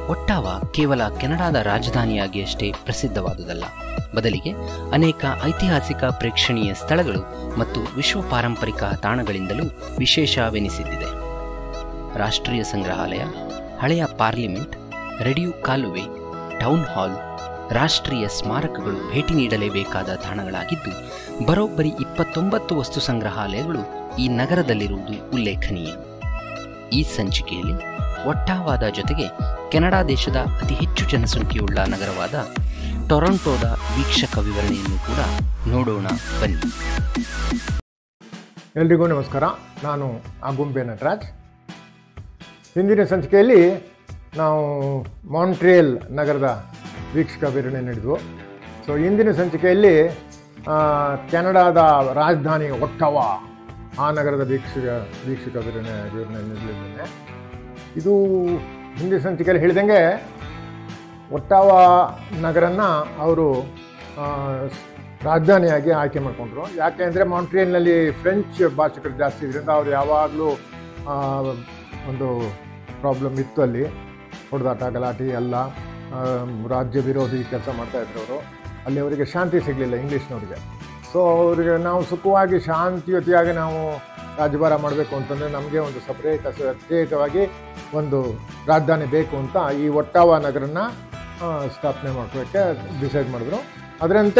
ಒಟ್ಟಾವಾ ಕೇವಲ ಕೆನಡಾದ ರಾಜಧಾನಿಯಾಗಿ ಅಷ್ಟೇ ಪ್ರಸಿದ್ಧವಾದುದಲ್ಲ, ಬದಲಿಗೆ ಅನೇಕ ಐತಿಹಾಸಿಕ ಪ್ರೇಕ್ಷಣೀಯ ಸ್ಥಳಗಳು ಮತ್ತು ವಿಶ್ವ ಪಾರಂಪರಿಕ ತಾಣಗಳಿಂದಲೂ ವಿಶೇಷವೆನಿಸಿದ್ದಿದೆ. ರಾಷ್ಟ್ರೀಯ ಸಂಗ್ರಹಾಲಯ, ಹಳೆಯ ಪಾರ್ಲಿಮೆಂಟ್, ರೇಡಿಯೋ ಕಾಲುವೆ, ಟೌನ್ ಹಾಲ್, ರಾಷ್ಟ್ರೀಯ ಸ್ಮಾರಕಗಳು ಭೇಟಿ ನೀಡಲೇಬೇಕಾದ ತಾಣಗಳಾಗಿದ್ದು, ಬರೋಬ್ಬರಿ 29 ವಸ್ತು ಸಂಗ್ರಹಾಲಯಗಳು ಈ ನಗರದಲ್ಲಿರುವುದು ಉಲ್ಲೇಖನೀಯ. ಈ ಸಂಚಿಕೆಯಲ್ಲಿ ಒಟ್ಟಾವಾದ ಜೊತೆಗೆ ಕೆನಡಾ ದೇಶದ ಅತಿ ಹೆಚ್ಚು ಜನಸಂಖ್ಯೆಯುಳ್ಳ ನಗರವಾದ ಟೊರೊಂಟೊದ ವೀಕ್ಷಕ ವಿವರಣೆಯನ್ನು ಕೂಡ ನೋಡೋಣ ಬನ್ನಿ. ಎಲ್ರಿಗೂ ನಮಸ್ಕಾರ. ನಾನು ಆಗುಂಬೆ ನಟರಾಜ್. ಹಿಂದಿನ ಸಂಚಿಕೆಯಲ್ಲಿ ನಾವು ಮಾಂಟ್ರಿಯಲ್ ನಗರದ ವೀಕ್ಷಕ ವಿವರಣೆ ನೀಡಿದ್ವು. ಸೊ ಇಂದಿನ ಸಂಚಿಕೆಯಲ್ಲಿ ಕೆನಡಾದ ರಾಜಧಾನಿ ಒಟ್ಟಾವಾ ಆ ನಗರದ ವೀಕ್ಷಕ ವಿವರಣೆ ನೀಡಲಿದ್ದೇನೆ. ಇದು ಹಿಂದಿನ ಸಂಚಿಕೆಯಲ್ಲಿ ಹೇಳಿದಂಗೆ ಒಟ್ಟಾವಾ ನಗರನ್ನ ಅವರು ರಾಜಧಾನಿಯಾಗಿ ಆಯ್ಕೆ ಮಾಡಿಕೊಂಡ್ರು. ಯಾಕೆ ಅಂದರೆ ಮಾಂಟ್ರಿಯಲ್ನಲ್ಲಿ ಫ್ರೆಂಚ್ ಭಾಷಿಕರು ಜಾಸ್ತಿ ಇದರಿಂದ ಅವ್ರು ಯಾವಾಗಲೂ ಒಂದು ಪ್ರಾಬ್ಲಮ್ ಇತ್ತು. ಅಲ್ಲಿ ಹೊಡೆದಾಟ ಗಲಾಟೆ ಎಲ್ಲ ರಾಜ್ಯ ವಿರೋಧಿ ಕೆಲಸ ಮಾಡ್ತಾಯಿದ್ರು ಅವರು. ಅಲ್ಲಿ ಅವರಿಗೆ ಶಾಂತಿ ಸಿಗಲಿಲ್ಲ ಇಂಗ್ಲೀಷ್ನವ್ರಿಗೆ. ಸೊ ಅವರಿಗೆ ನಾವು ಸುಖವಾಗಿ ಶಾಂತಿಯುತಿಯಾಗಿ ನಾವು ರಾಜ್ಯಭಾರ ಮಾಡಬೇಕು ಅಂತಂದರೆ ನಮಗೆ ಒಂದು ಪ್ರತ್ಯೇಕವಾಗಿ ಒಂದು ರಾಜಧಾನಿ ಬೇಕು ಅಂತ ಈ ಒಟ್ಟಾವಾ ನಗರನ ಸ್ಥಾಪನೆ ಮಾಡ್ಕೊಳ್ಳೋಕ್ಕೆ ಡಿಸೈಡ್ ಮಾಡಿದ್ರು. ಅದರಂತೆ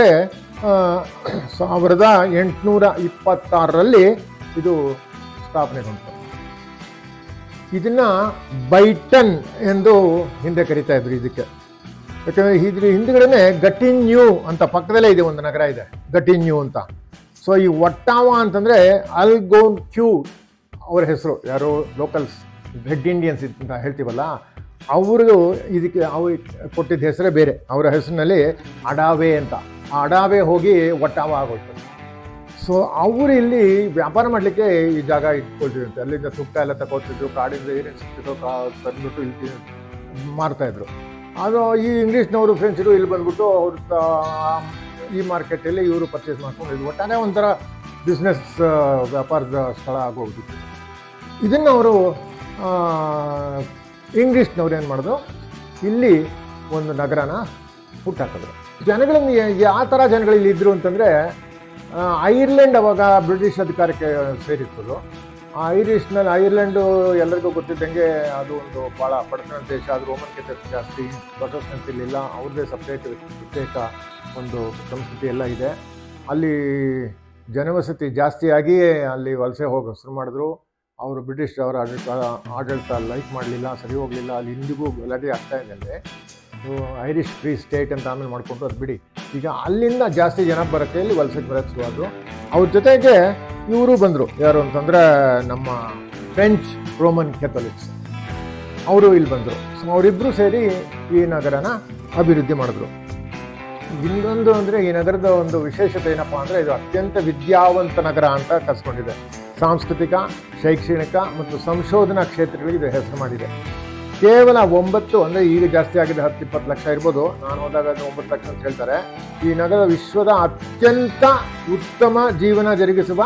1826ರಲ್ಲಿ ಇದು ಸ್ಥಾಪನೆಗೊಂಡು. ಇದನ್ನು ಬೈಟನ್ ಎಂದು ಹಿಂದೆ ಕರೀತಾ ಇದ್ರು ಇದಕ್ಕೆ. ಯಾಕಂದರೆ ಇದ್ರ ಹಿಂದುಗಡೆ ಗಟಿನ್ಯೂ ಅಂತ ಪಕ್ಕದಲ್ಲೇ ಇದೆ ಒಂದು ನಗರ ಇದೆ, ಗಟಿನ್ಯೂ ಅಂತ. ಸೊ ಈ ಒಟ್ಟಾವಾ ಅಂತಂದರೆ ಅಲ್ಗೋನ್ಕ್ಯೂ ಅವರ ಹೆಸರು. ಯಾರು ಲೋಕಲ್ಸ್ ರೆಡ್ ಇಂಡಿಯನ್ಸ್ ಅಂತ ಹೇಳ್ತೀವಲ್ಲ, ಅವರು ಇದಕ್ಕೆ ಕೊಟ್ಟಿದ್ದ ಹೆಸರೇ ಬೇರೆ. ಅವರ ಹೆಸರಿನಲ್ಲಿ ಅಡಾವೆ ಅಂತ. ಆ ಅಡಾವೆ ಹೋಗಿ ಒಟ್ಟಾವಾ ಆಗೋಯ್ತು. ಸೊ ಅವರು ಇಲ್ಲಿ ವ್ಯಾಪಾರ ಮಾಡಲಿಕ್ಕೆ ಈ ಜಾಗ ಇಟ್ಕೊಳ್ತಿದ್ರಂತೆ. ಅಲ್ಲಿಂದ ತುಪ್ಪ ಎಲ್ಲ ತಗೋತಿದ್ರು, ಕಾಡಿಂದ ಏನೇನು ಸಿಗ್ತಿದ್ರು ತಂದ್ಬಿಟ್ಟು ಇಲ್ಲಿ ಮಾರ್ತಾಯಿದ್ರು. ಅದು ಈ ಇಂಗ್ಲೀಷ್ನವರು ಫ್ರೆಂಚರು ಇಲ್ಲಿ ಬಂದ್ಬಿಟ್ಟು ಅವ್ರ ಈ ಮಾರ್ಕೆಟಲ್ಲಿ ಇವರು ಪರ್ಚೇಸ್ ಮಾಡ್ಕೊಂಡಿದ್ರು. ಒಟ್ಟಾರೆ ಒಂಥರ ಬಿಸ್ನೆಸ್ ವ್ಯಾಪಾರದ ಸ್ಥಳ ಆಗೋಗ್ಬಿಟ್ಟು ಇದನ್ನು ಅವರು ಇಂಗ್ಲೀಷ್ನವ್ರು ಏನು ಮಾಡಿದ್ರು, ಇಲ್ಲಿ ಒಂದು ನಗರನ ಹುಟ್ಟಾಕಿದ್ರು. ಜನಗಳನ್ನು ಯಾವ ಥರ ಜನಗಳು ಇಲ್ಲಿ ಇದ್ದರು ಅಂತಂದರೆ, ಐರ್ಲೆಂಡ್ ಅವಾಗ ಬ್ರಿಟಿಷ್ ಅಧಿಕಾರಕ್ಕೆ ಸೇರಿತ್ತು. ಐರ್ಲೆಂಡು ಎಲ್ಲರಿಗೂ ಗೊತ್ತಿದ್ದಂಗೆ ಅದು ಒಂದು ಭಾಳ ಬಡತನ ದೇಶ. ಅದು ರೋಮನ್ಗಿಂತ ಜಾಸ್ತಿ ಪ್ರೊಟೆಸ್ಟೆಂಟ್ ಇರಲಿಲ್ಲ. ಅವ್ರದ್ದೇ ಪ್ರತ್ಯೇಕ ಒಂದು ಸಂಸ್ಕೃತಿ ಎಲ್ಲ ಇದೆ. ಅಲ್ಲಿ ಜನವಸತಿ ಜಾಸ್ತಿಯಾಗಿಯೇ ಅಲ್ಲಿ ವಲಸೆ ಹೋಗಿ ಶುರು ಮಾಡಿದ್ರು. ಅವರು ಬ್ರಿಟಿಷ್ ಅವರ ಆಡಳಿತ ಲೈಕ್ ಮಾಡಲಿಲ್ಲ, ಸರಿ ಹೋಗಲಿಲ್ಲ. ಅಲ್ಲಿ ಇಂದಿಗೂ ಗಲಾಟೆ ಆಗ್ತಾ ಇದೆ. ಐರಿಷ್ ಫ್ರೀ ಸ್ಟೇಟ್ ಅಂತ ಆಮೇಲೆ ಮಾಡಿಕೊಂಡು ಅದು ಬಿಡಿ. ಈಗ ಅಲ್ಲಿಂದ ಜಾಸ್ತಿ ಜನ ಬರೋಕ್ಕೆ ಇಲ್ಲಿ ವಲಸೆಗೆ ಬರೋಕ್ಕೆ ಶುರುವಾದರು. ಅವ್ರ ಜೊತೆಗೆ ಇವರು ಬಂದರು. ಯಾರು ಅಂತಂದರೆ ನಮ್ಮ ಫ್ರೆಂಚ್ ರೋಮನ್ ಕ್ಯಾಥೋಲಿಕ್ಸ್ ಅವರು ಇಲ್ಲಿ ಬಂದರು. ಸೊ ಅವರಿಬ್ಬರು ಸೇರಿ ಈ ನಗರನ ಅಭಿವೃದ್ಧಿ ಮಾಡಿದ್ರು. ಇನ್ನೊಂದು ಅಂದರೆ ಈ ನಗರದ ಒಂದು ವಿಶೇಷತೆ ಏನಪ್ಪ ಅಂದರೆ, ಇದು ಅತ್ಯಂತ ವಿದ್ಯಾವಂತ ನಗರ ಅಂತ ಕರೆಸ್ಕೊಂಡಿದೆ. ಸಾಂಸ್ಕೃತಿಕ, ಶೈಕ್ಷಣಿಕ ಮತ್ತು ಸಂಶೋಧನಾ ಕ್ಷೇತ್ರಗಳಿಗೆ ಇದು ಹೆಸರು ಮಾಡಿದೆ. ಕೇವಲ 9 ಅಂದರೆ ಈಗ ಜಾಸ್ತಿ ಆಗಿದೆ, 10-20 ಲಕ್ಷ ಇರ್ಬೋದು. ನಾನು ಹೋದಾಗ 9 ಲಕ್ಷ ಅಂತ ಹೇಳ್ತಾರೆ. ಈ ನಗರ ವಿಶ್ವದ ಅತ್ಯಂತ ಉತ್ತಮ ಜೀವನ ಜರುಗಿಸುವ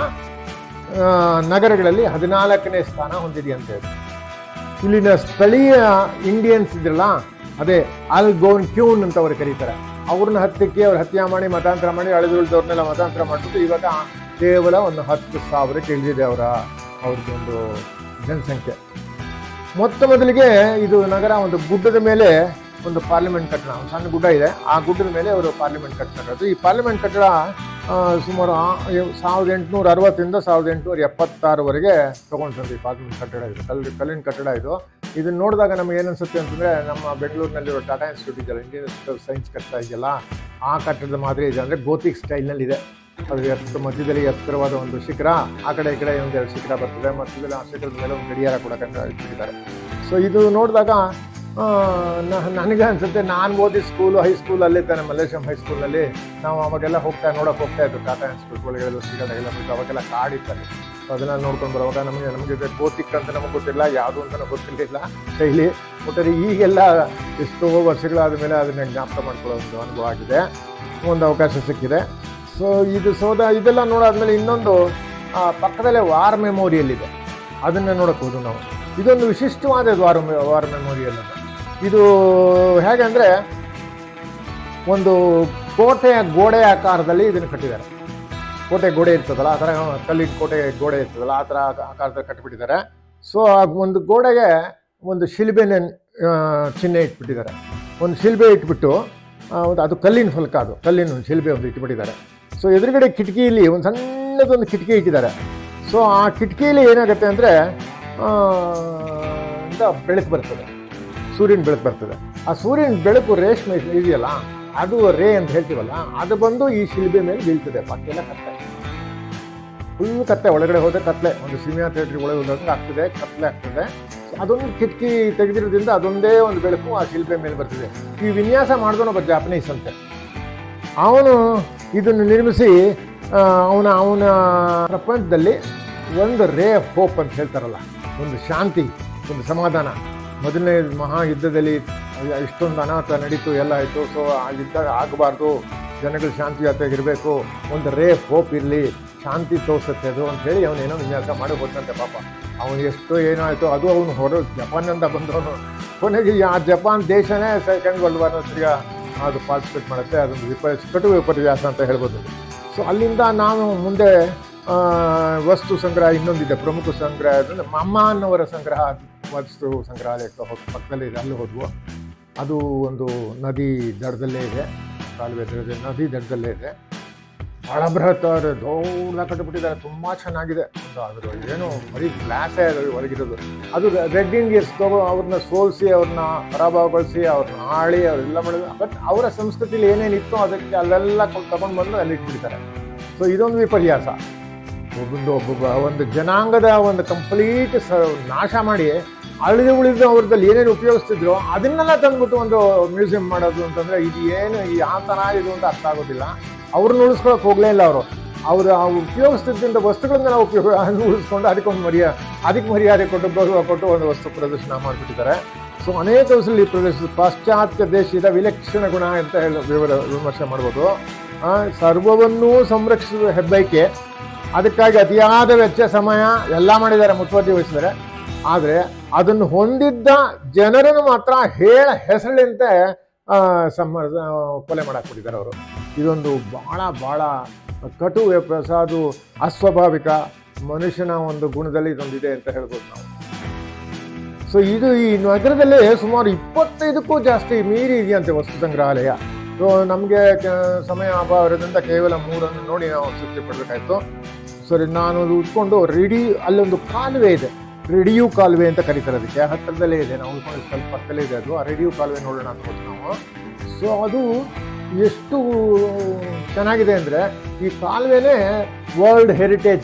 ನಗರಗಳಲ್ಲಿ 14ನೇ ಸ್ಥಾನ ಹೊಂದಿದೆಯಂತೆ. ಇಲ್ಲಿನ ಸ್ಥಳೀಯ ಇಂಡಿಯನ್ಸ್ ಇದ್ರಲ್ಲ, ಅದೇ ಅಲ್ಗೋನ್ಕ್ಯೂನ್ ಅಂತ ಅವರು ಕರೀತಾರೆ. ಅವ್ರನ್ನ ಹತ್ತಿಕ್ಕೆ ಅವ್ರು ಹತ್ಯೆ ಮಾಡಿ ಮತಾಂತರ ಮಾಡಿ ಅಳಿದುಳಿದವ್ರನ್ನೆಲ್ಲ ಮತಾಂತರ ಮಾಡಿಬಿಟ್ಟು ಇವಾಗ ಕೇವಲ ಒಂದು 10,000ಕ್ಕೆ ಇಳಿದಿದೆ ಅವ್ರದ್ದೊಂದು ಜನಸಂಖ್ಯೆ. ಮೊದಲಿಗೆ ಇದು ನಗರ ಒಂದು ಗುಡ್ಡದ ಮೇಲೆ ಒಂದು ಪಾರ್ಲಿಮೆಂಟ್ ಕಟ್ಟಡ, ಒಂದು ಸಣ್ಣ ಗುಡ್ಡ ಇದೆ. ಆ ಗುಡ್ಡದ ಮೇಲೆ ಅವರು ಪಾರ್ಲಿಮೆಂಟ್ ಕಟ್ಟಡ. ಈ ಪಾರ್ಲಿಮೆಂಟ್ ಕಟ್ಟಡ ಸುಮಾರು 1860ರಿಂದ 1876ವರೆಗೆ ತೊಗೊಂಡ್ರಿ. ಪಾರ್ಲಿಮೆಂಟ್ ಕಟ್ಟಡ ಇದು ಕಲ್ಲಿನ ಕಟ್ಟಡ ಇದು. ಇದನ್ನು ನೋಡಿದಾಗ ನಮಗೆ ಏನನ್ಸುತ್ತೆ ಅಂತಂದರೆ, ನಮ್ಮ ಬೆಂಗಳೂರಿನಲ್ಲಿರೋ ಟಾಟಾ ಇನ್ಸ್ಟಿಟ್ಯೂಟ್ ಇದೆಯಲ್ಲ, ಇಂಡಿಯನ್ ಇನ್ಸ್ಟಿಟ್ಯೂಟ್ ಆಫ್ ಸೈನ್ಸ್ ಕಟ್ಟಡ ಇದೆಯಲ್ಲ, ಆ ಕಟ್ಟಡದ ಮಾದರಿ ಇದೆ. ಅಂದರೆ ಗೋತಿಕ್ ಸ್ಟೈಲ್ನಲ್ಲಿದೆ. ಅದು ಮಧ್ಯದಲ್ಲಿ ಎತ್ತರವಾದ ಒಂದು ಶಿಖರ, ಆ ಕಡೆ ಈ ಕಡೆ ಒಂದೆರಡು ಶಿಖರ ಬರ್ತದೆ. ಮಧ್ಯದಲ್ಲಿ ಆ ಶಿಖರದ ಮೇಲೆ ಒಂದು ಗಡಿಯಾರ ಕೂಡ ಇಟ್ಟಿದ್ದಾರೆ. ಸೊ ಇದು ನೋಡಿದಾಗ ನನಗೆ ಅನಿಸುತ್ತೆ, ನಾನು ಓದಿದ ಸ್ಕೂಲು ಹೈಸ್ಕೂಲ್ ಅಲ್ಲೇ ತಾನೆ, ಮಲ್ಲೇಶ್ವರಂ ಹೈಸ್ಕೂಲ್ನಲ್ಲಿ ನಾವು ಅವಾಗೆಲ್ಲ ನೋಡೋಕೆ ಹೋಗ್ತಾ ಇದ್ದು. ಟಾಟಾ ಇನ್ಸ್ಟಿಟ್ಯೂಟ್ ಒಳಗೆಲ್ಲ ಸಿಗೋದಾಗೆಲ್ಲ ಬಿಟ್ಟು ಅವಾಗೆಲ್ಲ ಕಾಡಿತ್ತಲ್ಲಿ. ಸೊ ಅದನ್ನ ನೋಡ್ಕೊಂಡು ಬರುವಾಗ ನಮಗೆ ಗೋತಿಕ್ ಅಂತ ನಮಗೆ ಗೊತ್ತಿಲ್ಲ, ಯಾವುದು ಅಂತ ಗೊತ್ತಿರಲಿಲ್ಲ ಶೈಲಿ. ಒಟ್ಟಾರೆ ಈಗೆಲ್ಲ ಎಷ್ಟೋ ವರ್ಷಗಳಾದ ಮೇಲೆ ಅದನ್ನ ಜ್ಞಾಪಕ ಮಾಡ್ಕೊಳ್ಳೋ ಒಂದು ಅನುಭವ ಆಗಿದೆ, ಒಂದು ಅವಕಾಶ ಸಿಕ್ಕಿದೆ. ಸೊ ಇದೆಲ್ಲ ನೋಡಾದ್ಮೇಲೆ ಇನ್ನೊಂದು ಪಕ್ಕದಲ್ಲೇ ವಾರ್ ಮೆಮೋರಿಯಲ್ ಇದೆ, ಅದನ್ನು ನೋಡೋಕ್ಕೋದು ನಾವು. ಇದೊಂದು ವಿಶಿಷ್ಟವಾದ ವಾರ್ ಮೆಮೋರಿಯಲ್ ಅದು. ಇದು ಹೇಗೆ ಅಂದರೆ ಒಂದು ಕೋಟೆಯ ಗೋಡೆ ಆಕಾರದಲ್ಲಿ ಇದನ್ನು ಕಟ್ಟಿದ್ದಾರೆ. ಕೋಟೆ ಗೋಡೆ ಇರ್ತದಲ್ಲ ಆ ಥರ, ಕಲ್ಲಿನ ಕೋಟೆ ಗೋಡೆ ಇರ್ತದಲ್ಲ ಆ ಥರ ಆಕಾರದಲ್ಲಿ ಕಟ್ಟಿಬಿಟ್ಟಿದ್ದಾರೆ. ಸೊ ಆ ಒಂದು ಗೋಡೆಗೆ ಒಂದು ಶಿಲ್ಬೆನ ಚಿಹ್ನೆ ಇಟ್ಬಿಟ್ಟಿದ್ದಾರೆ. ಒಂದು ಶಿಲ್ಬೆ ಇಟ್ಬಿಟ್ಟು ಅದು ಕಲ್ಲಿನ ಫಲಕ, ಅದು ಕಲ್ಲಿನ ಒಂದು ಶಿಲ್ಬೆ ಒಂದು ಇಟ್ಬಿಟ್ಟಿದ್ದಾರೆ. ಸೊ ಎದುರುಗಡೆ ಕಿಟಕಿಯಲ್ಲಿ ಒಂದು ಸಣ್ಣದೊಂದು ಕಿಟಕಿ ಇಟ್ಟಿದ್ದಾರೆ. ಸೊ ಆ ಕಿಟಕಿಯಲ್ಲಿ ಏನಾಗುತ್ತೆ ಅಂದರೆ ಬೆಳಕು ಬರ್ತದೆ, ಸೂರ್ಯನ ಬೆಳಕು ಬರ್ತದೆ. ಆ ಸೂರ್ಯನ ಬೆಳಕು ರೇಷ್ಮೆ ಇದೆಯಲ್ಲ, ಅದು ರೇ ಅಂತ ಹೇಳ್ತೀವಲ್ಲ, ಅದು ಬಂದು ಈ ಶಿಲ್ಬೆ ಮೇಲೆ ಬೀಳ್ತದೆ. ಪಕ್ಕೆಲ್ಲ ಕತ್ತೆ, ಫುಲ್ ಕತ್ತೆ, ಒಳಗಡೆ ಹೋದರೆ ಕತ್ಲೆ, ಒಂದು ಸಿನಿಮಾ ಥಿಯೇಟ್ರ್ ಒಳಗೆ ಹೋದಂಗೆ ಆಗ್ತದೆ, ಕತ್ಲೆ ಆಗ್ತದೆ. ಅದೊಂದು ಕಿಟಕಿ ತೆಗೆದಿರೋದ್ರಿಂದ ಅದೊಂದೇ ಒಂದು ಬೆಳಕು ಆ ಶಿಲ್ಬೆ ಮೇಲೆ ಬರ್ತದೆ. ಈ ವಿನ್ಯಾಸ ಮಾಡಿದವನು ಒಬ್ಬ ಜಾಪನೀಸ್ ಅಂತೆ. ಅವನು ಇದನ್ನು ನಿರ್ಮಿಸಿ ಅವನ ಪ್ರಪಂಚದಲ್ಲಿ ಒಂದು ರೇ ಆಫ್ ಹೋಪ್ ಅಂತ ಹೇಳ್ತಾರಲ್ಲ, ಒಂದು ಶಾಂತಿ, ಒಂದು ಸಮಾಧಾನ. ಮೊದಲನೇ ಮಹಾಯುದ್ಧದಲ್ಲಿ ಇಷ್ಟೊಂದು ಅನಾಹುತ ನಡೀತು, ಎಲ್ಲ ಆಯಿತು. ಸೊ ಆ ಯುದ್ಧ ಆಗಬಾರ್ದು, ಜನಗಳು ಶಾಂತಿಯುತವಾಗಿರಬೇಕು, ಒಂದು ರೇ ಆಫ್ ಹೋಪ್ ಇರಲಿ, ಶಾಂತಿ ತೋರಿಸುತ್ತೆ ಅದು ಅಂತೇಳಿ ಅವನೇನೋ ವಿನ್ಯಾಸ ಮಾಡಿ ಹೋದಂತೆ. ಪಾಪ ಅವನು ಎಷ್ಟು ಏನೋ ಆಯಿತು, ಅದು ಅವನು ಜಪಾನಿಂದ ಬಂದವನು. ಕೊನೆಗೆ ಆ ಜಪಾನ್ ದೇಶನೇ ಸೆಕೆಂಡ್ ವರ್ಲ್ಡ್ ವಾರ್ನ ತಿರ್ಗಾ ಅದು ಪಾರ್ಟಿಸಿಪೇಟ್ ಮಾಡುತ್ತೆ. ಅದೊಂದು ಕಟು ವಿಪರ್ಯಾಸ ಅಂತ ಹೇಳ್ಬೋದು. ಸೊ ಅಲ್ಲಿಂದ ನಾವು ಮುಂದೆ ವಸ್ತು ಸಂಗ್ರಹ ಇನ್ನೊಂದಿದೆ, ಪ್ರಮುಖ ಸಂಗ್ರಹ ಅಂದರೆ ಅಮ್ಮನವರ ಸಂಗ್ರಹ ವಸ್ತು ಸಂಗ್ರಹಾಲಯಕ್ಕೆ ಪಕ್ಕದಲ್ಲೇ ಇದೆ, ಅಲ್ಲಿ ಹೋದ್ವು. ಅದು ಒಂದು ನದಿ ದಡದಲ್ಲೇ ಇದೆ, ಕಾಲುವೆ ನದಿ ದಡದಲ್ಲೇ ಇದೆ. ಭಾಳ ಬೃಹತ್ ದೊಡ್ಡ ಕಟ್ಟಿಬಿಟ್ಟಿದ್ದಾರೆ, ತುಂಬ ಚೆನ್ನಾಗಿದೆ. ಅದ್ರ ಏನು ಬರೀ ಗ್ಲಾಸೇ ಅದು ಒಳಗಿರೋದು. ಅದು ರೆಡ್ ಇಂಡಿಯನ್ಸ್ ಅವ್ರನ್ನ ಸೋಲಿಸಿ, ಅವ್ರನ್ನ ಪರಾಭವಗೊಳಿಸಿ, ಅವ್ರನ್ನ ಆಳಿ ಅವರೆಲ್ಲ ಮಾಡಿದ್ರು. ಬಟ್ ಅವರ ಸಂಸ್ಕೃತಿಲಿ ಏನೇನಿತ್ತು ಅದಕ್ಕೆ ಅಲ್ಲೆಲ್ಲ ತಗೊಂಡು ಬಂದು ಅಲ್ಲಿ ಇಟ್ಬಿಡ್ತಾರೆ. ಸೊ ಇದೊಂದು ವಿಪರ್ಯಾಸ. ಒಂದು ಜನಾಂಗದ ಒಂದು ಕಂಪ್ಲೀಟ್ ನಾಶ ಮಾಡಿ ಉಳಿದು ಅವ್ರದಲ್ಲಿ ಏನೇನು ಉಪಯೋಗಿಸ್ತಿದ್ರು ಅದನ್ನೆಲ್ಲ ತಂದ್ಬಿಟ್ಟು ಒಂದು ಮ್ಯೂಸಿಯಂ ಮಾಡೋದು ಅಂತಂದರೆ ಇದು ಏನು ಯಾವ ಥರ ಇದು ಅಂತ ಅರ್ಥ ಆಗೋದಿಲ್ಲ. ಅವ್ರನ್ನ ಉಳಿಸ್ಕೊಳಕ್ಕೆ ಹೋಗಲೇ ಇಲ್ಲ ಅವರು. ಅವರು ಉಪಯೋಗಿಸ್ತಿದ್ದಂಥ ವಸ್ತುಗಳನ್ನ ನಾವು ಉಳಿಸ್ಕೊಂಡು ಅದಕ್ಕೆ ಮರ್ಯಾದೆ ಕೊಟ್ಟು ಗೌರವ ಕೊಟ್ಟು ಒಂದು ವಸ್ತು ಪ್ರದರ್ಶನ ಮಾಡಿಬಿಟ್ಟಿದ್ದಾರೆ. ಸೊ ಅನೇಕ ವಸ್ತುಗಳು ಈ ಪ್ರದರ್ಶನ ಪಾಶ್ಚಾತ್ಯ ದೇಶದ ವಿಲಕ್ಷಣ ಗುಣ ಅಂತ ವಿಮರ್ಶೆ ಮಾಡ್ಬೋದು. ಸರ್ವವನ್ನೂ ಸಂರಕ್ಷಿಸುವ ಹೆಬ್ಬೈಕೆ, ಅದಕ್ಕಾಗಿ ಅತಿಯಾದ ವೆಚ್ಚ, ಸಮಯ ಎಲ್ಲ ಮಾಡಿದ್ದಾರೆ, ಮುತುವರ್ಜಿ ವಹಿಸಿದ್ದಾರೆ. ಆದರೆ ಅದನ್ನು ಹೊಂದಿದ್ದ ಜನರನ್ನು ಮಾತ್ರ ಹೆಸಳಿಂತೆ ಕೊಲೆ ಮಾಡಾಕ್ಬಿಟ್ಟಿದ್ದಾರೆ ಅವರು. ಇದೊಂದು ಭಾಳ ಕಟು ಪ್ರಸಾದು, ಅಸ್ವಾಭಾವಿಕ ಮನುಷ್ಯನ ಒಂದು ಗುಣದಲ್ಲಿ ಇದೊಂದಿದೆ ಅಂತ ಹೇಳ್ಬೋದು ನಾವು. ಸೊ ಇದು ಈ ನಗರದಲ್ಲೇ ಸುಮಾರು 25ಕ್ಕೂ ಜಾಸ್ತಿ ಮೀರಿ ಇದೆಯಂತೆ ವಸ್ತು ಸಂಗ್ರಹಾಲಯ. ಸೊ ನಮಗೆ ಸಮಯ ಅಭಾವ ಇರೋದ್ರಿಂದ ಕೇವಲ 3 ನೋಡಿ ನಾವು ತೃಪ್ತಿ ಪಡಬೇಕಾಯ್ತು. ಸರಿ, ನಾನು ಉಟ್ಕೊಂಡು ಅಲ್ಲೊಂದು ಕಾಲುವೆ ಇದೆ, ರೇಡಿಯೋ ಕಾಲುವೆ ಅಂತ ಕರೀತಾರೆ ಅದಕ್ಕೆ, ಹತ್ತಿರದಲ್ಲೇ ಇದೆ, ನಾವು ಉಳ್ಕೊಂಡು ಸ್ವಲ್ಪ ಪಕ್ಕದಲ್ಲೇ ಇದೆ ಅದು. ಆ ರೇಡಿಯೋ ಕಾಲುವೆ ನೋಡೋಣ ಅಂತ ಹೋಗ್ತೀವಿ ನಾವು. ಸೊ ಅದು ಎಷ್ಟು ಚೆನ್ನಾಗಿದೆ ಅಂದರೆ, ಈ ಕಾಲುವೆನೇ ವರ್ಲ್ಡ್ ಹೆರಿಟೇಜ್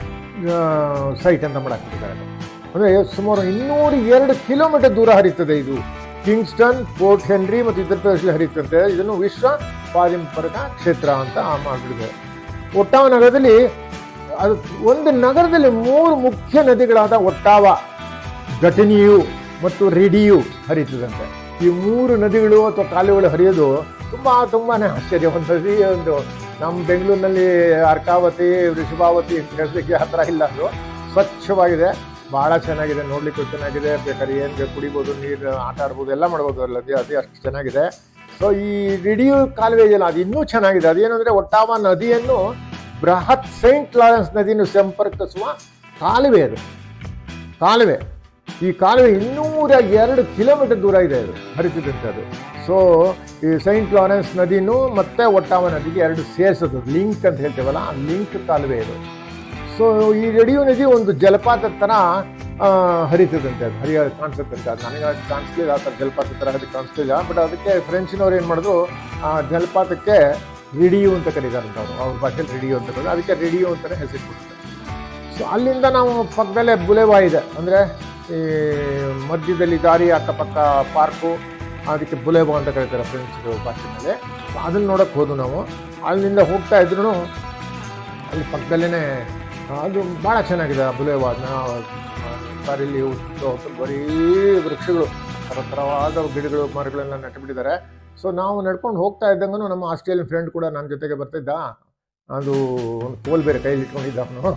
ಸೈಟ್ ಅಂತ ಮಾಡಾಕ್ತಿದ್ದಾರೆ. ಅಂದರೆ ಸುಮಾರು 202 ಕಿಲೋಮೀಟರ್ ದೂರ ಹರಿತದೆ ಇದು. ಕಿಂಗ್ಸ್ಟನ್, ಫೋರ್ಟ್ ಹೆನ್ರಿ ಮತ್ತು ಇತರ ಪ್ರದೇಶದಲ್ಲಿ ಹರಿಯುತ್ತಂತೆ. ಇದನ್ನು ವಿಶ್ವ ಪಾರಂಪರಿಕ ಕ್ಷೇತ್ರ ಅಂತ ಮಾಡಿಬಿಟ್ಟಿದೆ. ಒಟ್ಟಾವ ನಗರದಲ್ಲಿ ಒಂದು ನಗರದಲ್ಲಿ 3 ಮುಖ್ಯ ನದಿಗಳಾದ ಒಟ್ಟಾವ, ಗಟನಿಯು ಮತ್ತು ರಿಡಿಯು ಹರಿತದಂತೆ. ಈ 3 ನದಿಗಳು ಅಥವಾ ಕಾಲುವೆಗಳು ಹರಿಯೋದು ತುಂಬಾನೇ ಆಶ್ಚರ್ಯ. ಒಂದು ನದಿ, ಒಂದು ನಮ್ಮ ಬೆಂಗಳೂರಿನಲ್ಲಿ ಅರ್ಕಾವತಿ, ವೃಷಭಾವತಿ ಅಂತ ಹೇಳಲಿಕ್ಕೆ ಆ ಥರ ಇಲ್ಲ. ಅದು ಸ್ವಚ್ಛವಾಗಿದೆ, ಭಾಳ ಚೆನ್ನಾಗಿದೆ, ನೋಡ್ಲಿಕ್ಕೂ ಚೆನ್ನಾಗಿದೆ. ಬೇಕಾದ್ರೆ ಏನು ಕುಡಿಬೋದು, ನೀರು ಆಟ ಆಡ್ಬೋದು, ಎಲ್ಲ ಮಾಡ್ಬೋದು ನದಿ, ಅಷ್ಟು ಚೆನ್ನಾಗಿದೆ. ಸೊ ಈ ರಿಡಿಯು ಕಾಲುವೆ ಇದೆಯಲ್ಲ, ಅದು ಇನ್ನೂ ಚೆನ್ನಾಗಿದೆ. ಅದೇನಂದರೆ ಒಟ್ಟಾವ ನದಿಯನ್ನು ಬೃಹತ್ ಸೈಂಟ್ ಲಾರೆನ್ಸ್ ನದಿಯನ್ನು ಸಂಪರ್ಕಿಸುವ ಕಾಲುವೆ ಅದು. ಕಾಲುವೆ, ಈ ಕಾಲುವೆ 202 ಕಿಲೋಮೀಟರ್ ದೂರ ಇದೆ, ಅದು ಹರಿತಿದ್ದಂತೆ ಅದು. ಸೊ ಈ ಸೈಂಟ್ ಲಾರೆನ್ಸ್ ನದಿನೂ ಮತ್ತು ಒಟ್ಟಾವ ನದಿಗೆ 2 ಸೇರಿಸೋದು, ಲಿಂಕ್ ಅಂತ ಹೇಳ್ತೇವಲ್ಲ, ಆ ಲಿಂಕ್ ಕಾಲುವೆ ಇದು. ಸೊ ಈ ರೇಡಿಯೋ ನದಿ ಒಂದು ಜಲಪಾತದ ಥರ ಹರಿತದಂತೆ, ಅದು ಕಾಣಿಸುತ್ತಂತೆ. ಅದು ನನಗೆ ಕಾಣಿಸ್ಲಿಲ್ಲ, ಆ ಥರ ಜಲಪಾತದ ಥರ ಅದಕ್ಕೆ ಕಾಣಿಸ್ಲಿಲ್ಲ. ಬಟ್ ಅದಕ್ಕೆ ಫ್ರೆಂಚಿನವ್ರು ಏನು ಮಾಡಿದ್ರು, ಆ ಜಲಪಾತಕ್ಕೆ ರೇಡಿಯೋ ಅಂತ ಕರೀತಾರಂತ ಅವ್ರ ಭಾಷೆಯಲ್ಲಿ ರೇಡಿಯೋ ಅಂತ ಕರೀತಾರೆ, ಅದಕ್ಕೆ ರೇಡಿಯೋ ಅಂತಲೇ ಹೆಸರು ಕೊಡ್ತಾರೆ. ಸೊ ಅಲ್ಲಿಂದ ನಾವು ಪಕ್ಕದಲ್ಲೇ ಬುಲೆವಾ ಇದೆ, ಅಂದರೆ ಈ ಮಧ್ಯದಲ್ಲಿ ದಾರಿ ಅಕ್ಕಪಕ್ಕ ಪಾರ್ಕು, ಅದಕ್ಕೆ ಬುಲೆವಾ ಅಂತ ಕರೀತಾರೆ ಫ್ರೆಂಚ್ ಭಾಷೆಯಲ್ಲಿ. ಅದನ್ನು ನೋಡೋಕ್ಕೆ ಹೋದ್ವು ನಾವು. ಅಲ್ಲಿಂದ ಹೋಗ್ತಾ ಇದ್ರು ಅಲ್ಲಿ ಪಕ್ಕದಲ್ಲೇ ಅದು ಭಾಳ ಚೆನ್ನಾಗಿದೆ ಆ ಬುಲೆವಾ. ದಾರಿಯಲ್ಲಿ ಬರೀ ವೃಕ್ಷಗಳು, ಥರಥರವಾದ ಗಿಡಗಳು, ಮರಗಳೆಲ್ಲ ನೆಟ್ಟುಬಿಟ್ಟಿದ್ದಾರೆ. ಸೊ ನಾವು ನಡ್ಕೊಂಡು ಹೋಗ್ತಾ ಇದ್ದಂಗೂ ನಮ್ಮ ಆಸ್ಟ್ರೇಲಿಯನ್ ಫ್ರೆಂಡ್ ಕೂಡ ನನ್ನ ಜೊತೆಗೆ ಬರ್ತಿದ್ದ. ಅದು ಒಂದು ಕೋಲ್ ಬೇರೆ ಕೈಯಲ್ಲಿ ಇಟ್ಕೊಂಡಿದ್ದ ಅವನು.